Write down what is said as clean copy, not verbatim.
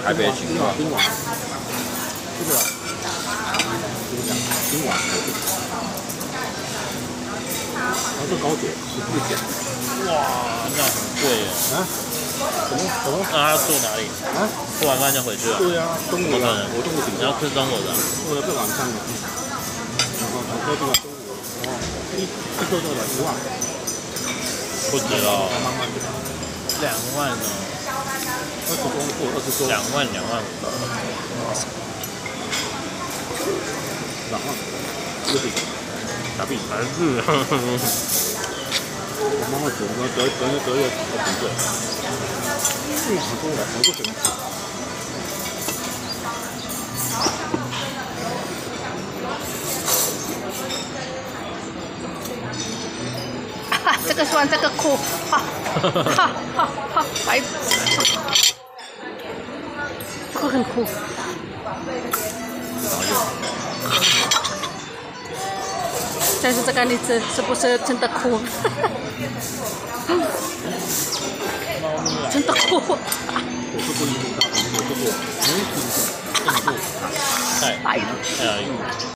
台北金华， 金华，这个金华，然后这高铁14点。 哇，那很贵耶。 啊？什么？ 那他住哪里？ 啊？ 吃完饭就回去了？ 对啊，中午不可能， 我中午请你要吃中午的。 我是晚上的。然后想说这个中午，哦，一坐多少10万？ 不止哦， 慢慢的 2万哦。 20公或20多。 2万2万5。 2万，这是假币。 还是。 我妈妈煮，隔夜我不对。好多了，好多钱。 哈，这个酸，这个苦，哈，哈，哈，哈，白，这个很苦。但是这个你吃是不是真的苦？真的苦。 我是不一定大，我是不，这么不， 太